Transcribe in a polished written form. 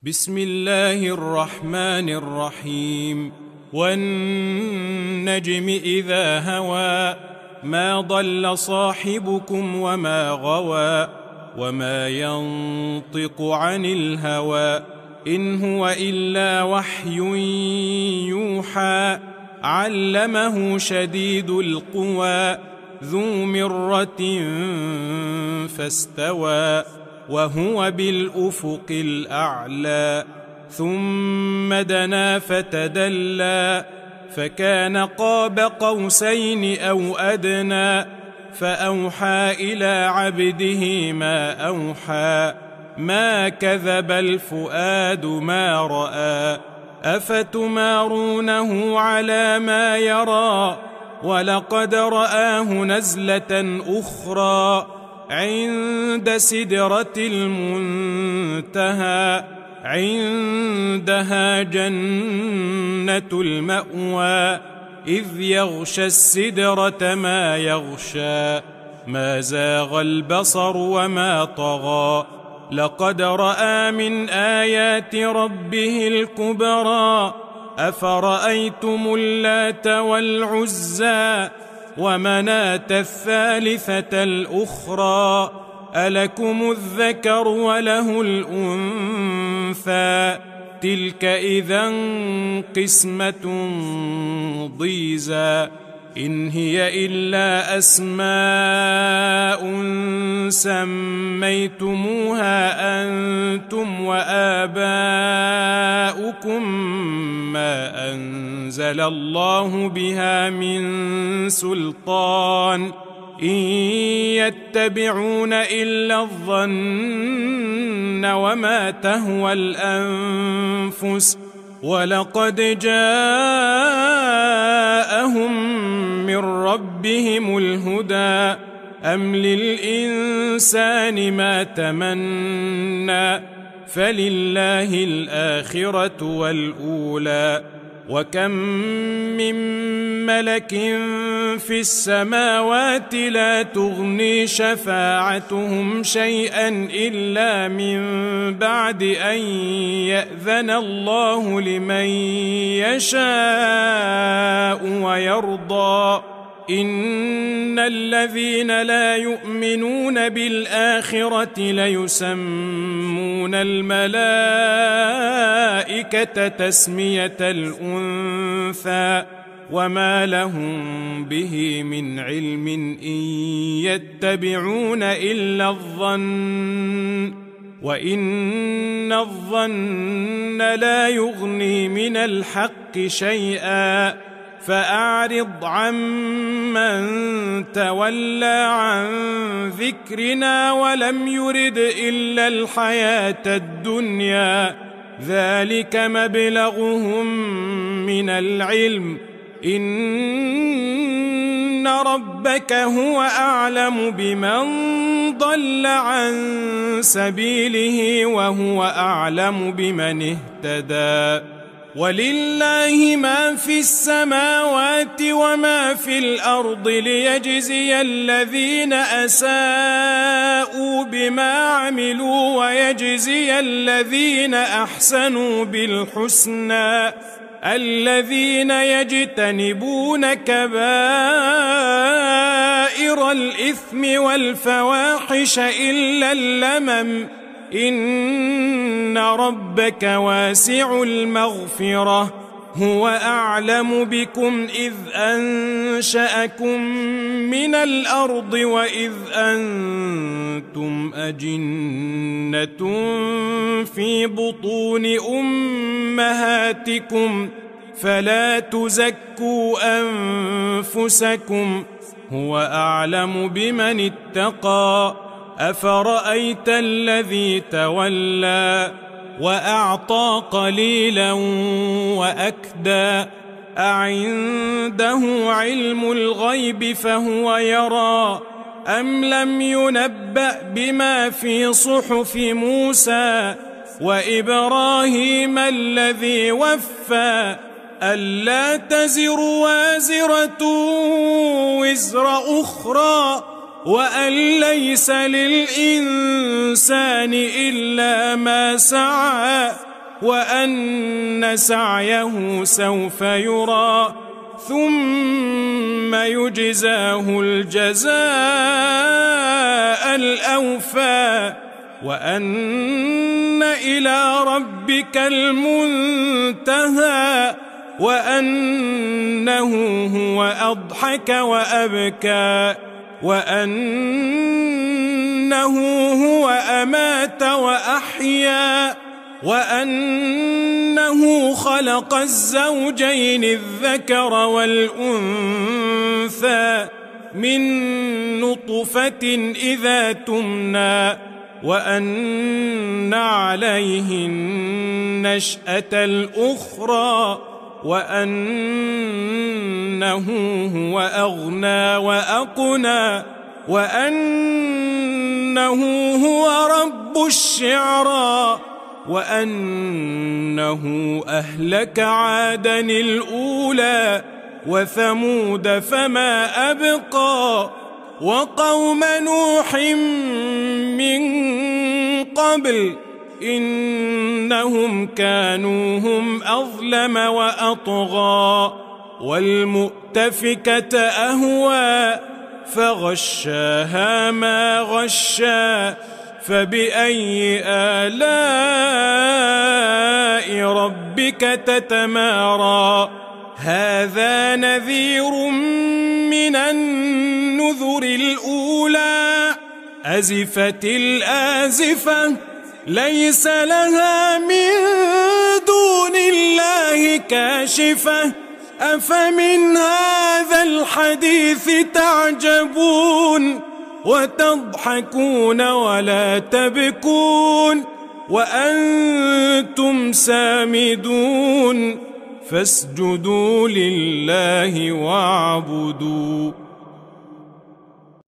بسم الله الرحمن الرحيم. والنجم إذا هوى ما ضل صاحبكم وما غوى وما ينطق عن الهوى إن هو إلا وحي يوحى علمه شديد القوى ذو مرة فاستوى وهو بالأفق الأعلى ثم دنا فتدلى فكان قاب قوسين أو أدنى فأوحى إلى عبده ما أوحى ما كذب الفؤاد ما رأى أفتمارونه على ما يرى ولقد رآه نزلة أخرى عند سدرة المنتهى عندها جنة المأوى إذ يغشى السدرة ما يغشى ما زاغ البصر وما طغى لقد رأى من آيات ربه الكبرى أفرأيتم اللات والعزى ومناة الثالثة الأخرى ألكم الذكر وله الأنثى تلك إذا قسمة ضيزى إن هي إلا أسماء سميتموها أنتم وآباؤكم ما أنزل الله بها من سلطان إن يتبعون إلا الظن وما تهوى الأنفس ولقد جاءهم من ربهم الهدى أم للإنسان ما تمنى فلله الآخرة والأولى وكم من ملك في السماوات لا تغني شفاعتهم شيئا إلا من بعد أن يأذن الله لمن يشاء ويرضى إن الذين لا يؤمنون بالآخرة ليسمون الملائكة تسمية الأنثى وما لهم به من علم إن يتبعون إلا الظن وإن الظن لا يغني من الحق شيئا فأعرض عمن تولى عن ذكرنا ولم يرد إلا الحياة الدنيا ذلك مبلغهم من العلم إن ربك هو أعلم بمن ضل عن سبيله وهو أعلم بمن اهتدى ولله ما في السماوات وما في الأرض ليجزي الذين أساءوا بما عملوا ويجزي الذين أحسنوا بالحسنى الذين يجتنبون كبائر الإثم والفواحش إلا اللمم إن ربك واسع المغفرة هو أعلم بكم إذ أنشأكم من الأرض وإذ أنتم أجنة في بطون أمهاتكم فلا تزكوا أنفسكم هو أعلم بمن اتقى أفرأيت الذي تولى وأعطى قليلا وأكدى أعنده علم الغيب فهو يرى أم لم ينبأ بما في صحف موسى وإبراهيم الذي وفى ألا تزر وازرة وزر أخرى وأن ليس للإنسان إلا ما سعى وأن سعيه سوف يرى ثم يجزاه الجزاء الأوفى وأن إلى ربك المنتهى وأنه هو أضحك وأبكى وأنه هو أمات وأحيا وأنه خلق الزوجين الذكر والأنثى من نطفة إذا تمنى وأن عليه النشأة الأخرى وأنه هو أغنى وأقنى وأنه هو رب الشعرى وأنه أهلك عادا الأولى وثمود فما أبقى وقوم نوح من قبل إنهم كانوا هم أظلم وأطغى والمؤتفكة أهوى فغشاها ما غشى فبأي آلاء ربك تتمارى هذا نذير من النذر الأولى أزفت الآزفة ليس لها من دون الله كاشفة أفمن هذا الحديث تعجبون وتضحكون ولا تبكون وأنتم سامدون فاسجدوا لله واعبدوا